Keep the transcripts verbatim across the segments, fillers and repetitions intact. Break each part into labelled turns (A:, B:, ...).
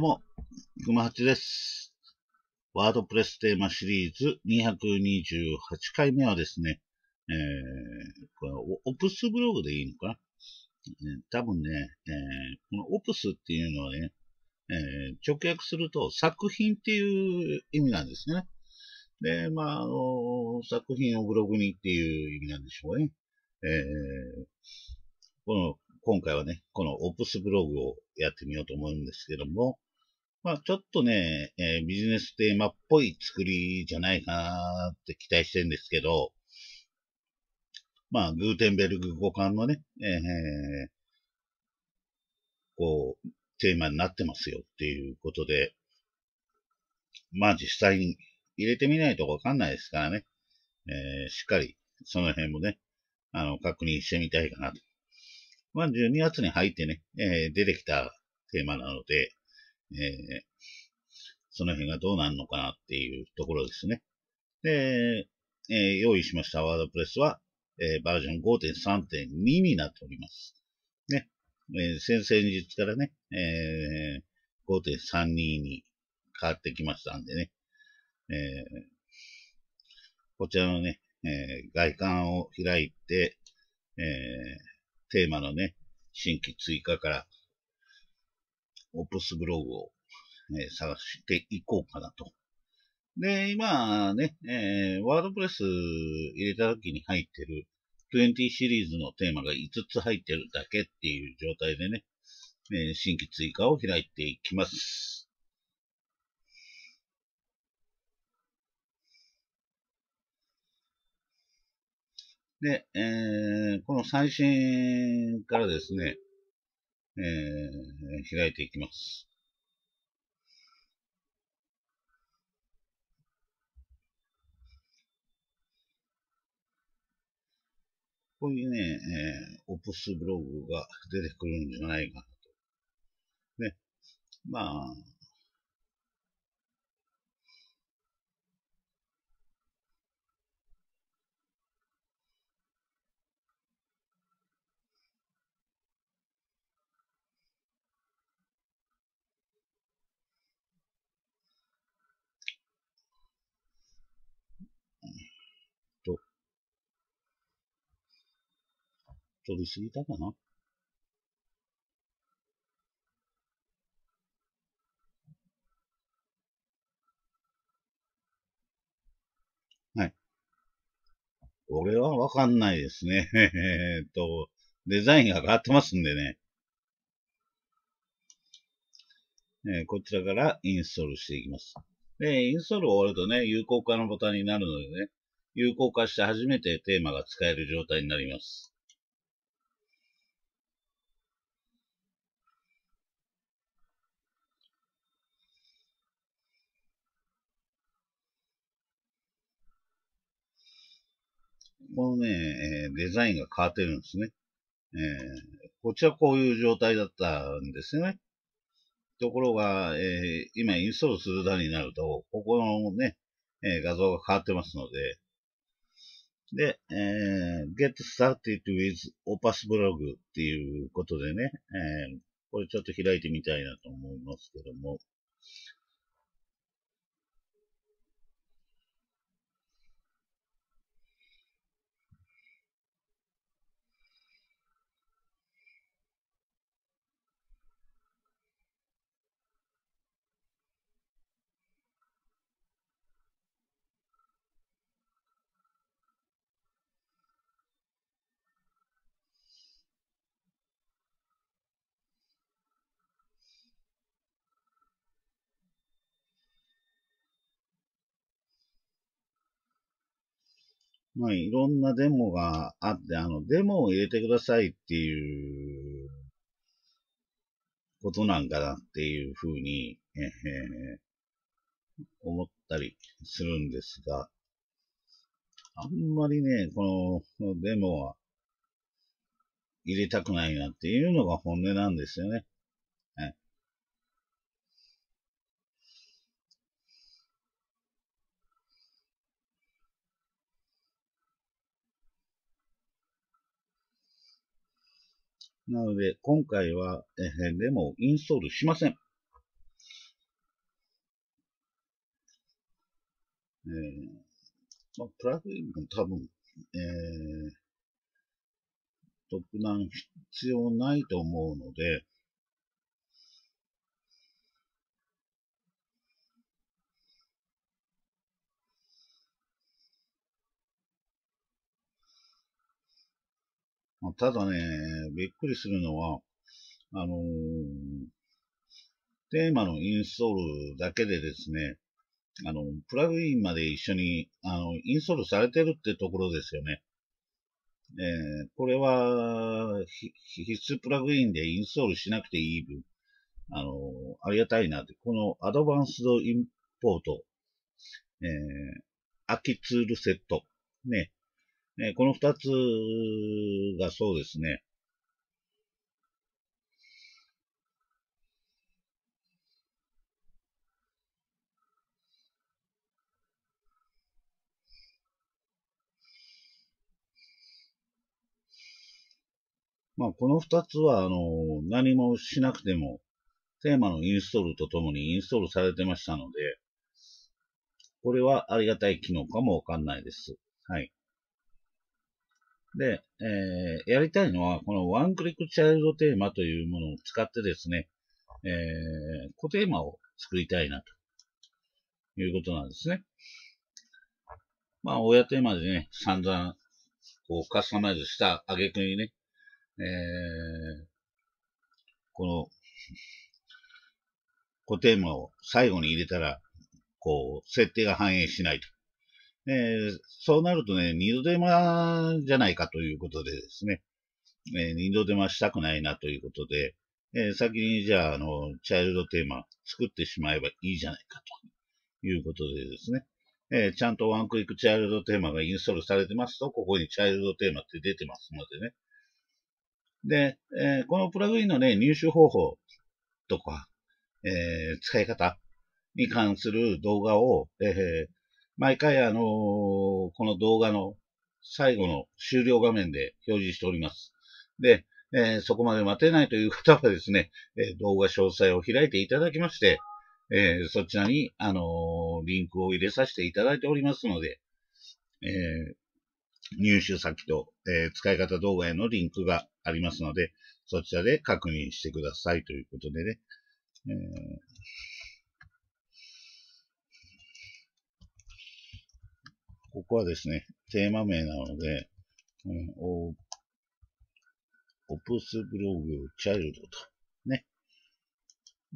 A: どうも、くまはちです。ワードプレステーマシリーズにひゃくにじゅうはちかいめはですね、えー、これオプスブログでいいのかな、えー、多分ね、えー、このオプスっていうのはね、えー、直訳すると作品っていう意味なんですね。で、まあ、あの作品をブログにっていう意味なんでしょうね。えー、この今回はね、このオプスブログをやってみようと思うんですけども、まあ、ちょっとね、えービジネステーマっぽい作りじゃないかなって期待してるんですけど、まあ、グーテンベルグ互換のね、えーこう、テーマになってますよっていうことで、まあ実際に入れてみないとわかんないですからね、えーしっかりその辺もね、あの、確認してみたいかなと。まあ、じゅうにがつに入ってね、えー出てきたテーマなので、えーその辺がどうなるのかなっていうところですね。で、えー用意しましたワードプレスは、えーバージョン ごてんさんてんに になっております。ね。えー先々日からね、えー、ごてんさんに に変わってきましたんでね、えーこちらのね、えー外観を開いて、えーテーマのね、新規追加からオプスブログを、えー探していこうかなと。で、今ね、えーワードプレス入れた時に入ってるにじゅうシリーズのテーマがいつつ入ってるだけっていう状態でね、えー新規追加を開いていきます。で、えーこの最新からですね、えー開いていきます。こういうね、えーオプスブログが出てくるんじゃないかなと。ね、まあ、と、取りすぎたかな。はい。これはわかんないですね。えっと、デザインが変わってますんでね。えーこちらからインストールしていきます。で、インストール終わるとね、有効化のボタンになるのでね、有効化して初めてテーマが使える状態になります。このね、えーデザインが変わってるんですね。えーこっちはこういう状態だったんですよね。ところが、えー今インストールする段になると、ここのね、えー画像が変わってますので、で、えー get started with Opus Blog っていうことでね、えーこれちょっと開いてみたいなと思いますけども、まあ、いろんなデモがあって、あの、デモを入れてくださいっていうことなんかなっていうふうに、えー思ったりするんですが、あんまりね、このデモは入れたくないなっていうのが本音なんですよね。はい、なので、今回は、えーデモをインストールしません。 えーまあ、プラグインも多分、えー、特段必要ないと思うので、まあ、ただね、びっくりするのは、あのー、テーマのインストールだけでですね、あの、プラグインまで一緒に、あの、インストールされてるってところですよね。えー、これは、必須プラグインでインストールしなくていい分、あの、ありがたいなって、このアドバンスドインポート、えー、秋ツールセット、ね、ねこの二つがそうですね、まあ、この二つは、あの、何もしなくても、テーマのインストールとともにインストールされてましたので、これはありがたい機能かもわかんないです。はい。で、えー、やりたいのは、このワンクリックチャイルドテーマというものを使ってですね、えー、コテーマを作りたいなということなんですね。まあ、親テーマでね、散々、こう、カスタマイズした挙句にね、えー、この、コテーマを最後に入れたら、こう、設定が反映しないと。えー、そうなるとね、二度手間じゃないかということでですね、えー、二度手間したくないなということで、えー、先にじゃあ、あの、チャイルドテーマ作ってしまえばいいじゃないかということでですね、えー、ちゃんとワンクリックチャイルドテーマがインストールされてますと、ここにチャイルドテーマって出てますのでね。で、えー、このプラグインのね、入手方法とか、えー、使い方に関する動画を、えー、毎回あのーこの動画の最後の終了画面で表示しております。で、えー、そこまで待てないという方はですね、えー、動画詳細を開いていただきまして、えー、そちらに、あのーリンクを入れさせていただいておりますので、えー、入手先と、えー、使い方動画へのリンクがありますので、そちらで確認してくださいということでね、えーここはですね、テーマ名なので、うん、オオプスブログチャイルドと。ね。うん、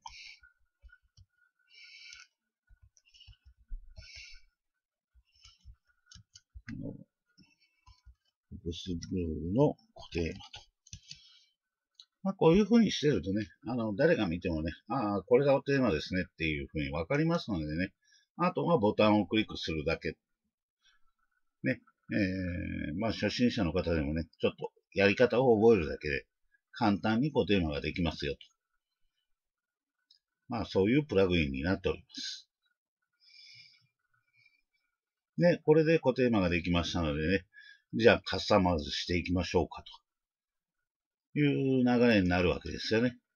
A: オプスブログのテーマと。まあ、こういう風にしてるとね、あの、誰が見てもね、ああ、これがテーマですねっていう風にわかりますのでね、あとはボタンをクリックするだけ。ね。えー、まあ、初心者の方でもね、ちょっとやり方を覚えるだけで、簡単にこうテーマができますよと。まあ、そういうプラグインになっております。で、これで固定マができましたのでね、じゃあカスタマイズしていきましょうかという流れになるわけですよね。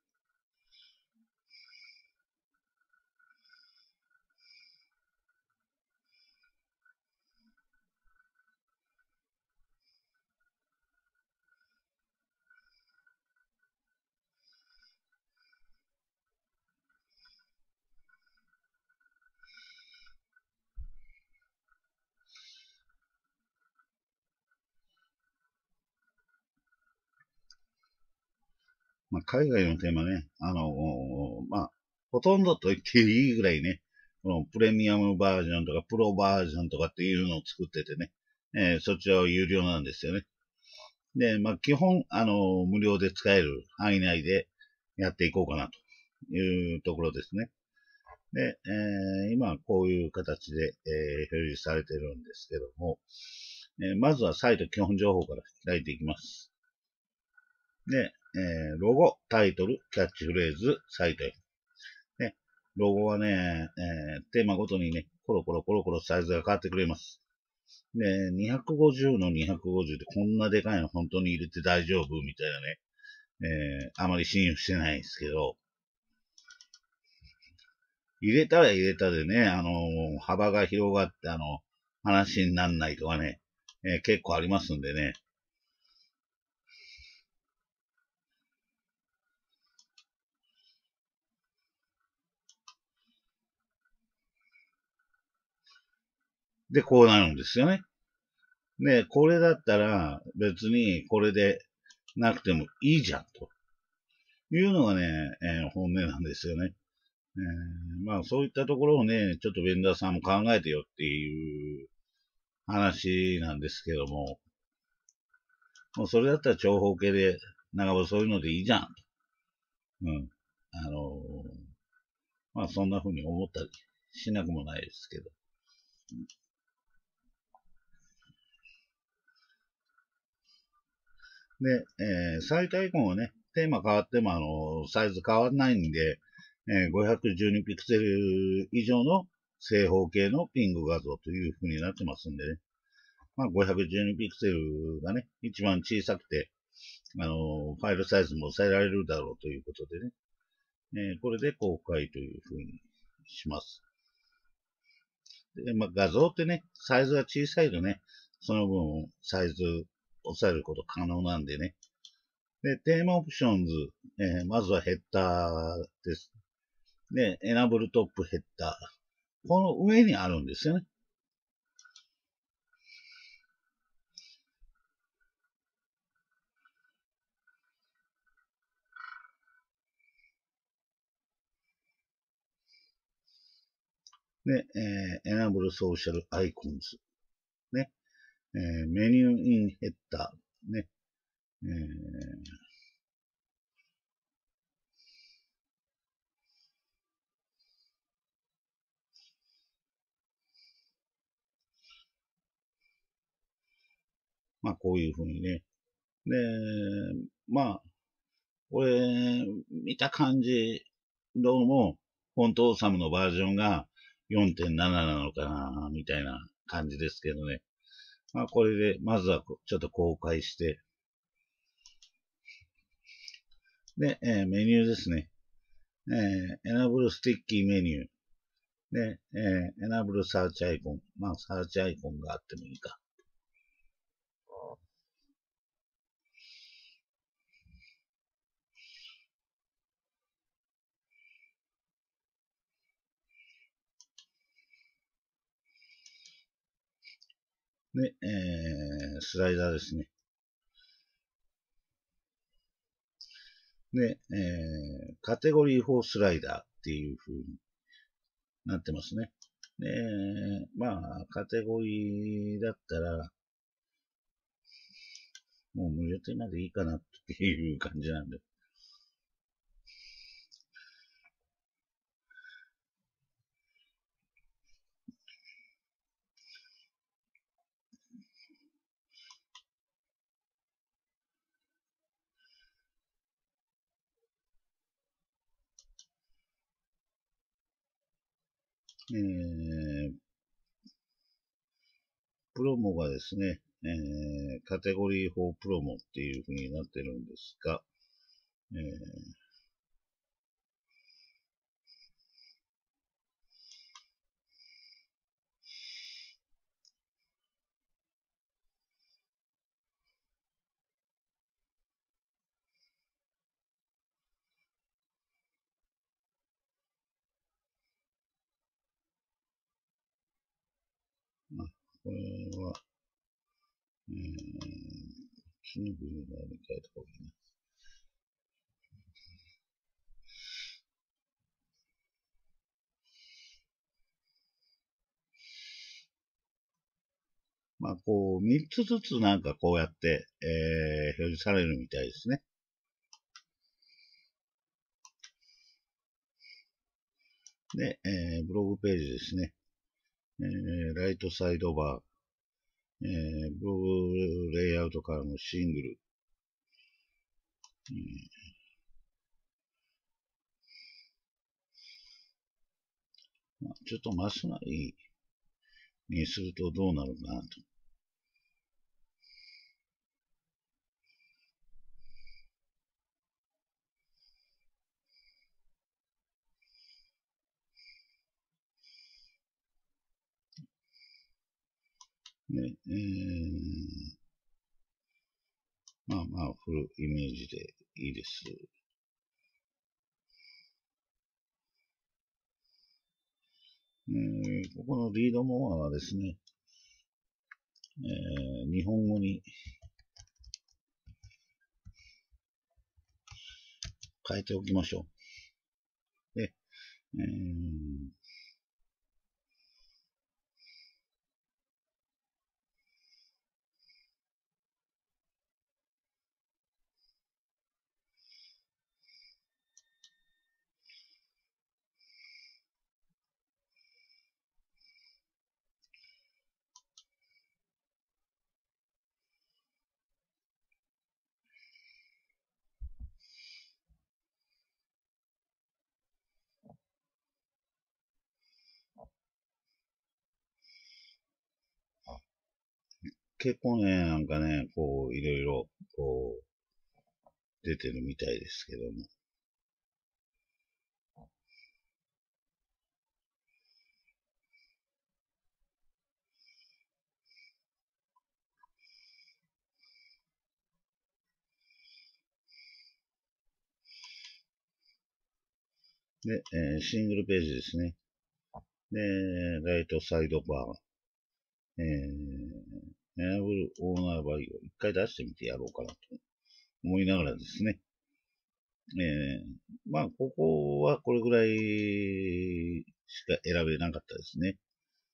A: まあ、海外のテーマね、あのー、まあ、ほとんどと言っていいぐらいね、このプレミアムバージョンとかプロバージョンとかっていうのを作っててね、えー、そちらは有料なんですよね。で、まあ、基本、あのー、無料で使える範囲内でやっていこうかなというところですね。で、えー、今こういう形で、えー、表示されてるんですけども、えー、まずはサイト基本情報から開いていきます。で、えー、ロゴ、タイトル、キャッチフレーズ、サイトへ。ね、ロゴはね、えー、テーマごとにね、コロコロコロコロサイズが変わってくれます。で、にひゃくごじゅうのにひゃくごじゅうでこんなでかいの本当に入れて大丈夫みたいなね、えー、あまり信用してないんですけど、 入れたら入れたでね、あの、幅が広がって、あの、話になんないとかね、えー結構ありますんでね。で、こうなるんですよね。で、これだったら別にこれでなくてもいいじゃん、というのがね、えー本音なんですよね。えーまあそういったところをね、ちょっとベンダーさんも考えてよっていう話なんですけども、もうそれだったら長方形で、長細いのでいいじゃん。うん。あのーまあそんな風に思ったりしなくもないですけど。で、えー、サイトアイコンはね、テーマ変わってもあの、サイズ変わらないんで、えー、ごひゃくじゅうにピクセル以上の正方形のピング画像という風になってますんでね。まあ、ごひゃくじゅうにピクセルがね、一番小さくて、あの、ファイルサイズも抑えられるだろうということでね。えー、これで公開という風にします。で、まあ、画像ってね、サイズが小さいとね、その分サイズ抑えること可能なんでね。で、テーマオプションズ、えーまずはヘッダーです。で、エナブルトップヘッダー。この上にあるんですよね。で、えー、エナブルソーシャルアイコンズ。ね。えー、メニューインヘッダー。ね。えー、まあ、こういうふうにね。で、まあ、これ、見た感じ、どうも、フォントオーサムのバージョンがよんてんなななのかな、みたいな感じですけどね。まあ、これで、まずはちょっと公開して、で、えーメニューですね。えー、Enable Sticky Menu。で、えー、Enable Search Icon。まあ、サーチアイコンがあってもいいか。で、えー、スライダーですね。で、えー、カテゴリーフォースライダーっていう風になってますね。で、まあ、カテゴリーだったら、もう無予定までいいかなっていう感じなんで。えー、プロモがですね、えー、カテゴリーフォープロモっていう風になってるんですが、えー、あ、これは、えー、次のビルダーに変えた方がいいな。まあ、こう、みっつずつなんかこうやって、えー、表示されるみたいですね。で、えー、ブログページですね。えー、ライトサイドバー、えー、ブログレイアウトからのシングル、うん、まあ、ちょっとマスなりにするとどうなるかなと。 ね、えー、まあまあ、フルイメージでいいです。えー、ここのリードモアはですね、えー、日本語に変えておきましょう。で、えー、結構ね、なんかね、こう、いろいろ、こう、出てるみたいですけども。で、えー、シングルページですね。で、ライトサイドバー。えー、エナブルオーナーバイを一回出してみてやろうかなと思いながらですね。えー、まあ、ここはこれぐらいしか選べなかったですね。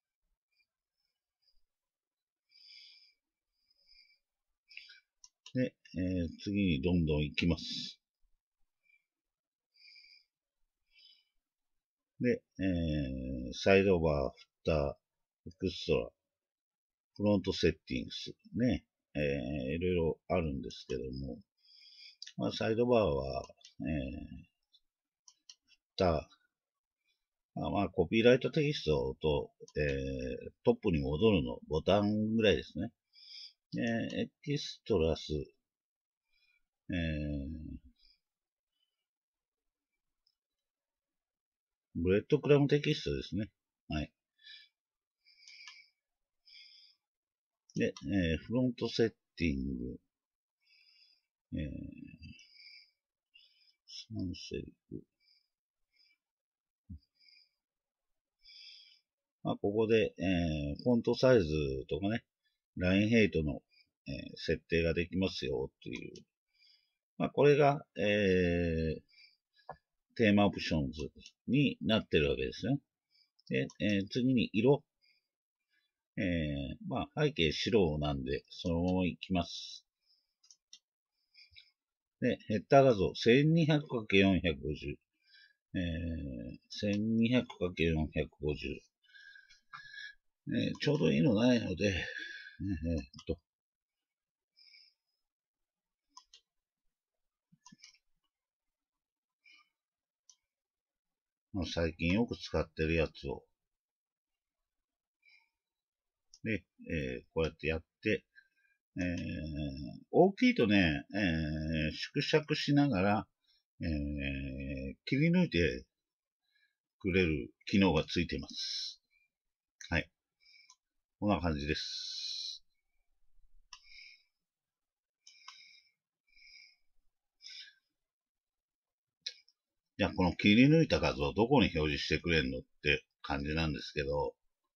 A: で、えー、次にどんどん行きます。で、えー、サイドバー、フッター、エクストラ、フロントセッティングス、ね、えー、いろいろあるんですけども、まあ、サイドバーは、えー、フッター、まあ、まあ、コピーライトテキストと、えー、トップに戻るのボタンぐらいですね。えー、エキストラス、えー、ブレッドクラムテキストですね。はい。で、えー、フロントセッティング、えー、サンセリフ。まあ、ここで、えー、フォントサイズとかね、ラインヘイトの、えー、設定ができますよっていう。まあ、これが、えー、テーマオプションズになってるわけですね。で、えー、次に色。えー、まあ、背景白なんで、そのままいきます。で、ヘッダー画像 せんにひゃくかけるよんひゃくごじゅう。えー、せんにひゃくかけるよんひゃくごじゅう。えー、ちょうどいいのないので、えー、っと、まあ、最近よく使ってるやつを、で、えー、こうやってやって、えー、大きいとね、えー、縮尺しながら、えー、切り抜いてくれる機能がついています。はい。こんな感じです。じゃあ、この切り抜いた画像をどこに表示してくれるのって感じなんですけど、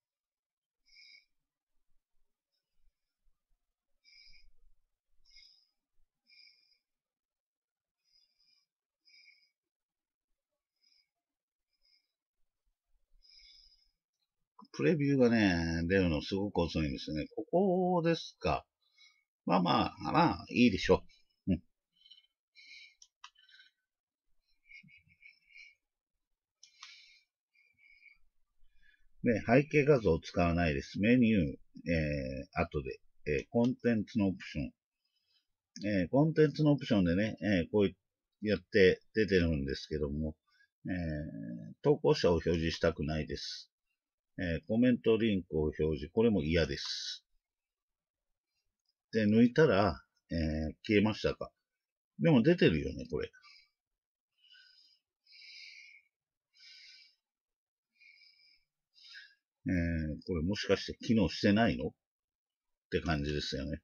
A: プレビューがね、出るのすごく遅いんですよね。ここですか。まあまあ、まあ、いいでしょう。うん。で、背景画像を使わないです。メニュー、えー、後で、えー、コンテンツのオプション。えー、コンテンツのオプションでね、えー、こうやって出てるんですけども、えー、投稿者を表示したくないです。えー、コメントリンクを表示、これも嫌です。で、抜いたら、えー、消えましたか。でも出てるよね、これ。えー、これもしかして機能してないの？ って感じですよね。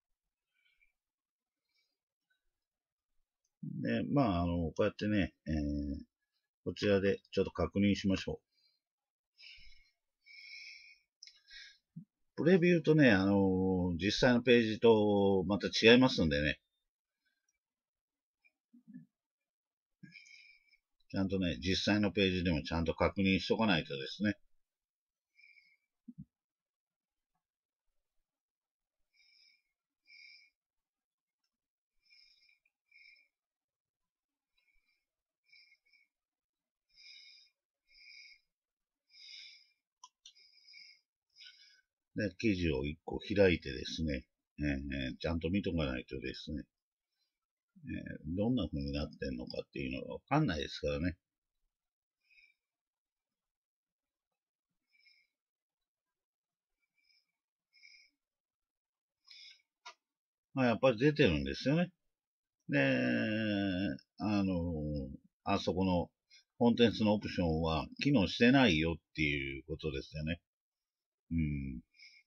A: で、まあ、あの、こうやってね、えー、こちらでちょっと確認しましょう。プレビューとね、あの、実際のページとまた違いますんでね、ちゃんとね、実際のページでもちゃんと確認しとかないとですね。で、記事をいっこ開いてですね、えー、ちゃんと見とかないとですね、えー、どんな風になってんのかっていうのがわかんないですからね。まあ、やっぱり出てるんですよね。で、あの、あそこのコンテンツのオプションは機能してないよっていうことですよね。うん。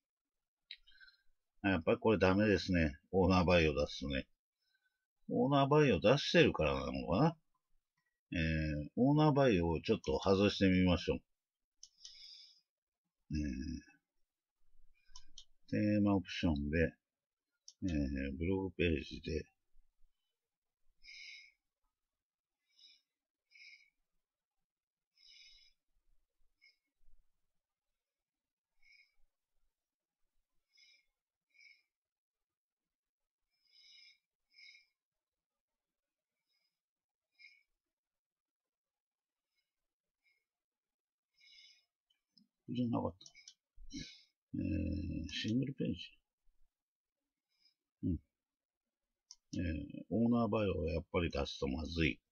A: やっぱりこれダメですね。オーナーバイオ出すとね。オーナーバイオ出してるからなのかな。えー、オーナーバイオをちょっと外してみましょう。えー、テーマオプションで、えー、ブログページで、じゃなかった。えー、シングルページ。うん。えー、オーナーバイオをやっぱり出すとまずい。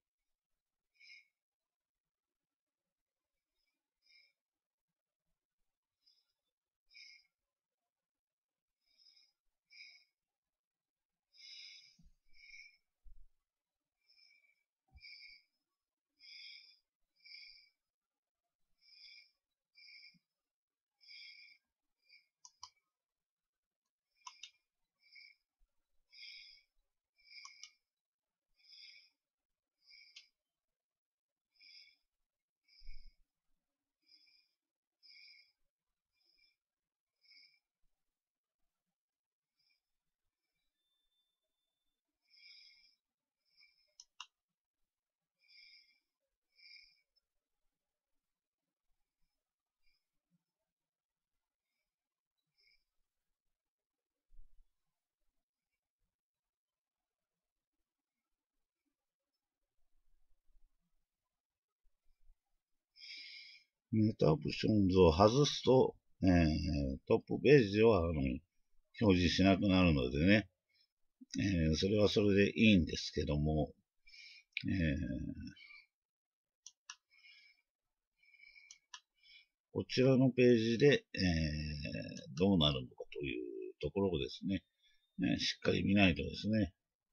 A: メタオプションズを外すと、えー、トップページではあの表示しなくなるのでね、えー、それはそれでいいんですけども、えー、こちらのページで、えー、どうなるのかというところをですね、ねしっかり見ないとですね、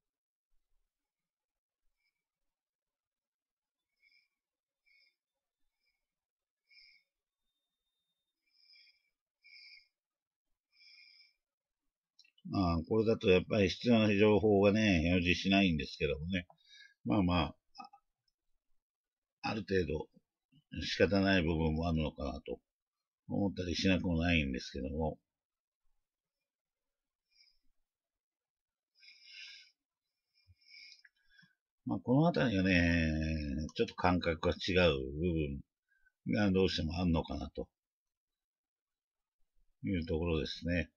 A: まあ、これだとやっぱり必要な情報がね、表示しないんですけどもね、まあまあ、ある程度仕方ない部分もあるのかなと思ったりしなくもないんですけども、まあ、このあたりがね、ちょっと感覚が違う部分がどうしてもあるのかなというところですね。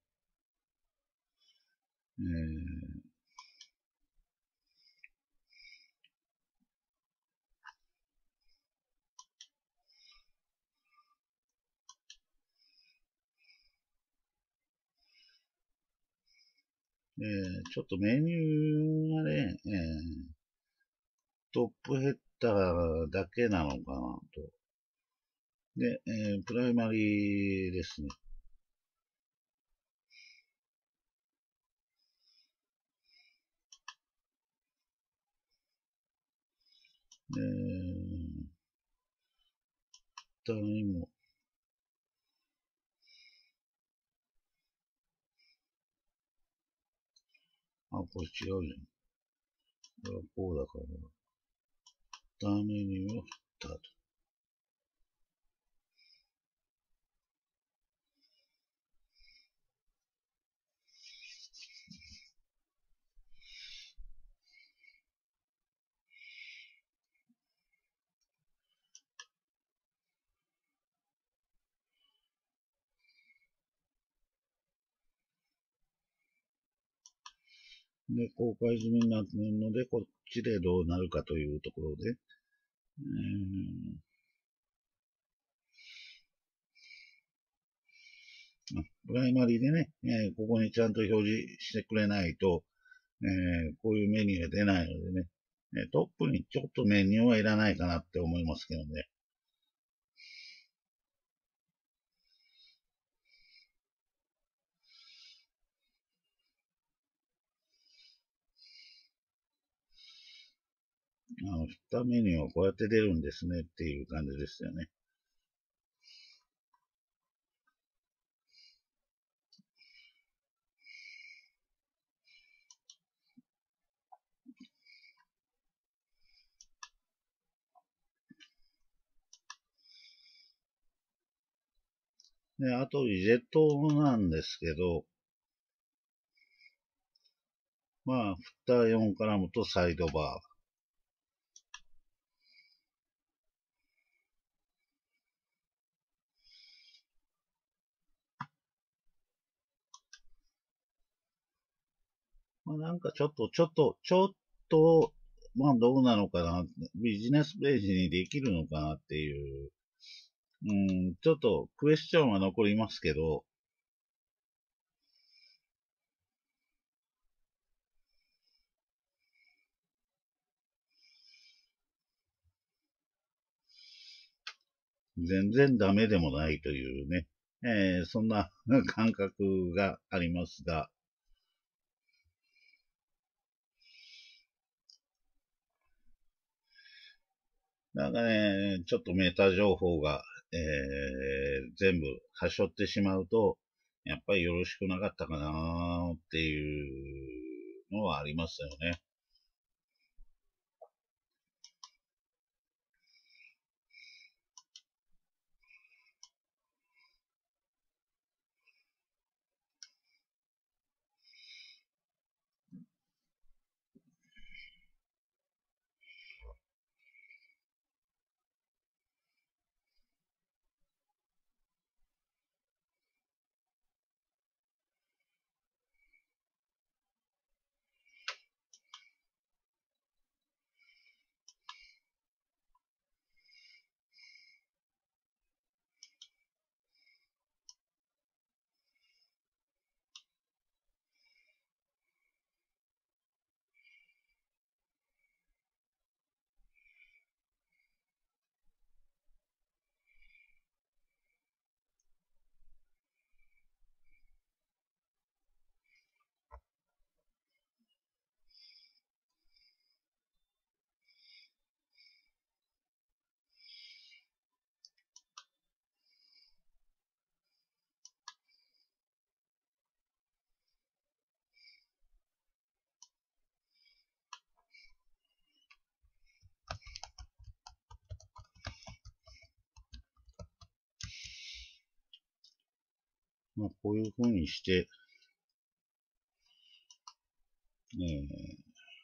A: えーえーちょっとメニューがね、えートップヘッダーだけなのかなと。で、えープライマリーですね。えー、下にも、 あ、これ違うじゃん。これはこうだから、ダメには振ったと。で、公開済みになっているので、こっちでどうなるかというところで、えープライマリーでね、えーここにちゃんと表示してくれないと、えーこういうメニューが出ないのでね、えートップにちょっとメニューはいらないかなって思いますけどね。あの、振ったメニューはこうやって出るんですねっていう感じですよね。で、あと、リジェットなんですけど、まあ、振ったよんカラムとサイドバー。まあ、なんかちょっと、ちょっと、ちょっと、まあどうなのかな、ビジネスページにできるのかなっていう、うん、ちょっとクエスチョンは残りますけど、全然ダメでもないというね、えー、そんな感覚がありますが、なんかね、ちょっとメタ情報が、えー、全部端折ってしまうと、やっぱりよろしくなかったかなっていうのはありますよね。まあ、こういう風にして、えー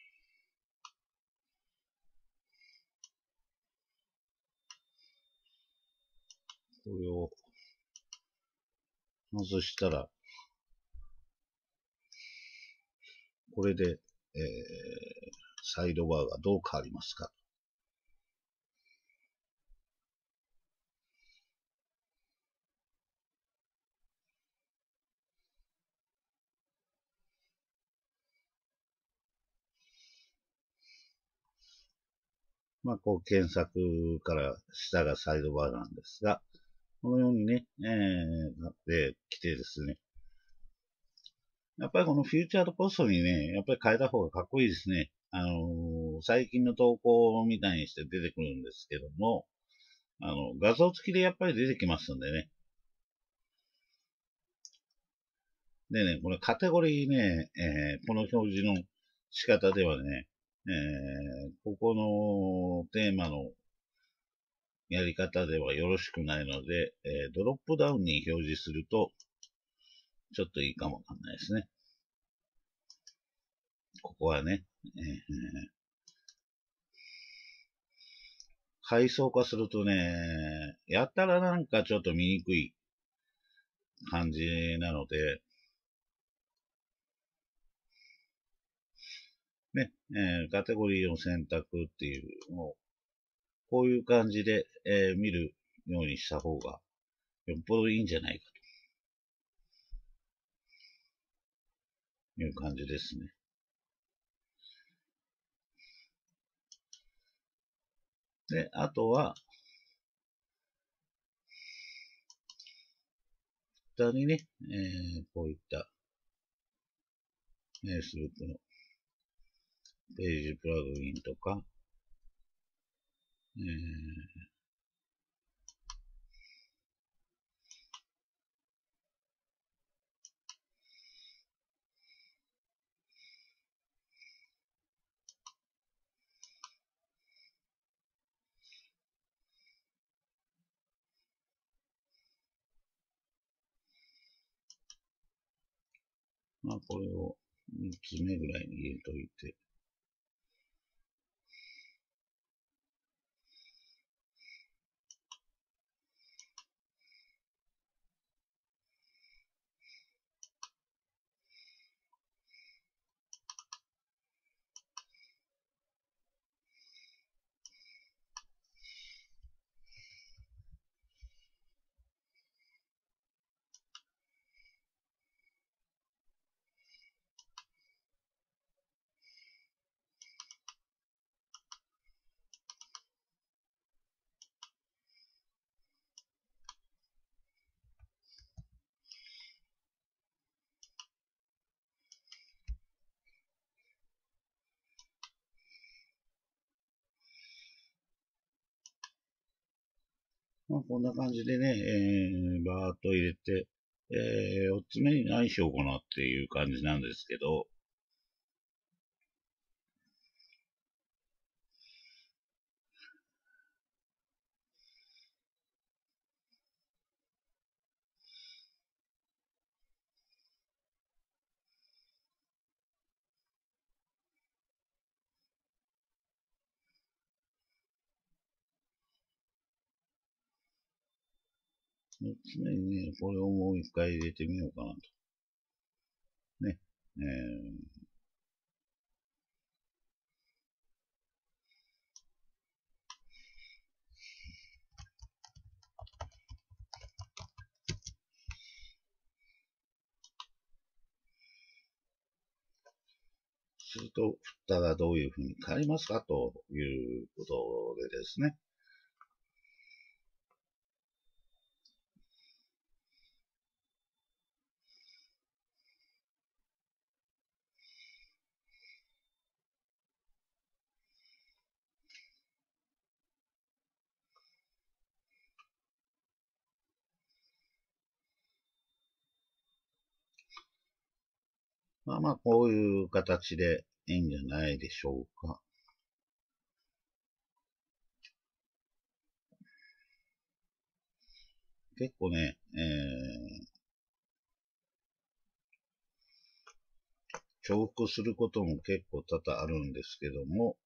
A: これを外したら、これで、えーサイドバーがどう変わりますか。まあ、こう検索から下がサイドバーなんですが、このようにね、えー、なってきてですね、やっぱりこのフューチャードポストにね、やっぱり変えた方がかっこいいですね。あのー最近の投稿みたいにして出てくるんですけども、あの、画像付きでやっぱり出てきますんでね。 でね、これカテゴリーね、えーこの表示の仕方ではね、えーここのテーマのやり方ではよろしくないので、えードロップダウンに表示すると、ちょっといいかもわかんないですね。ここはね、えー階層化するとね、やったらなんかちょっと見にくい感じなので、ね、えーカテゴリーを選択っていうのを、こういう感じで、えー見るようにした方がよっぽどいいんじゃないかという感じですね。で、あとは、下にね、えーこういった Facebook のページプラグインとか、えーまあ、これをみっつめぐらいに入れといて、まあ、こんな感じでね、えー、バーっと入れて、えー、よっつめに何しようかなっていう感じなんですけど、よっつめにね、これをもう一回入れてみようかなと。ね。えーすると、フッターがどういうふうに変わりますかということでですね。まあまあ、こういう形でいいんじゃないでしょうか。結構ね、えー、重複することも結構多々あるんですけども、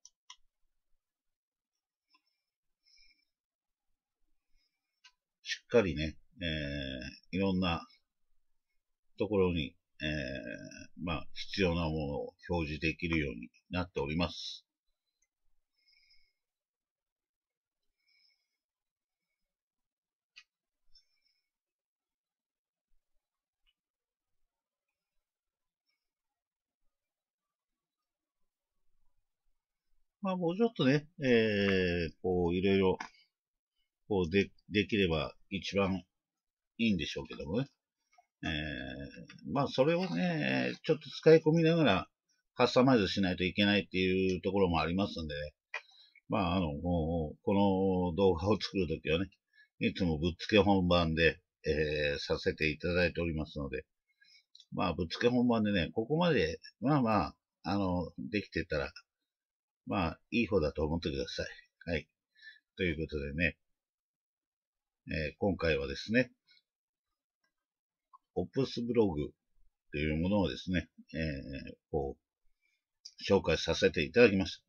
A: しっかりね、えー、いろんなところに、えー、まあ、必要なものを表示できるようになっております。まあ、もうちょっとね、えー、こう、いろいろ、こう、で、できれば一番いいんでしょうけどもね。えー、まあ、それをね、ちょっと使い込みながらカスタマイズしないといけないっていうところもありますんでね。まあ、あの、もうこの動画を作るときはね、いつもぶっつけ本番で、えー、させていただいておりますので、 まあ、ぶっつけ本番でね、ここまで、まあまあ、あの、できてたら、まあ、いい方だと思ってください。はい。ということでね、えー今回はですね、オプスブログというものをですね、えーこう、紹介させていただきました。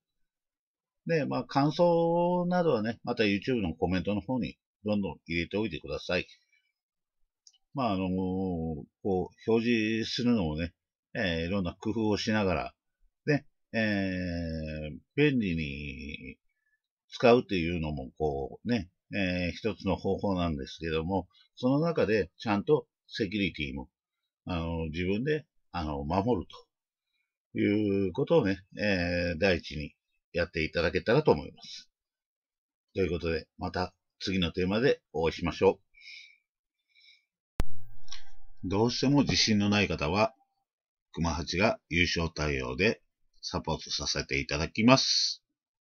A: で、まあ、感想などはね、また YouTube のコメントの方にどんどん入れておいてください。まあ、あのーこう、表示するのもね、えーいろんな工夫をしながら、ね、えー便利に使うっていうのも、こうね、えー一つの方法なんですけども、その中でちゃんとセキュリティも、あの、自分で、あの、守るということをね、えー第一にやっていただけたらと思います。ということで、また次のテーマでお会いしましょう。どうしても自信のない方は、熊八が優勝対応でサポートさせていただきます。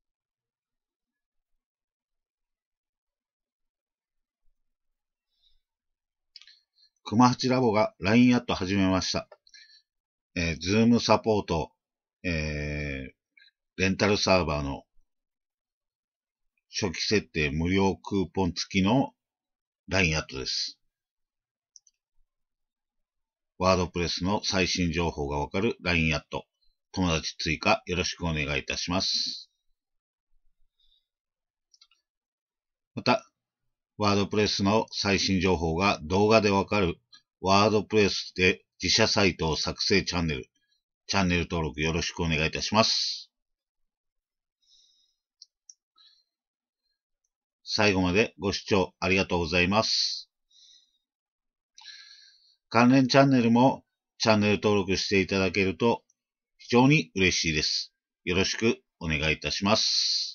A: 熊八ラボが ライン アット始めました。えー、ズームサポート、えー、レンタルサーバーの初期設定無料クーポン付きの ライン アットです。ワードプレスの最新情報がわかる ライン アット。友達追加よろしくお願いいたします。また、ワードプレスの最新情報が動画でわかるワードプレスで自社サイトを作成チャンネル。チャンネル登録よろしくお願いいたします。最後までご視聴ありがとうございます。関連チャンネルもチャンネル登録していただけると非常に嬉しいです。よろしくお願いいたします。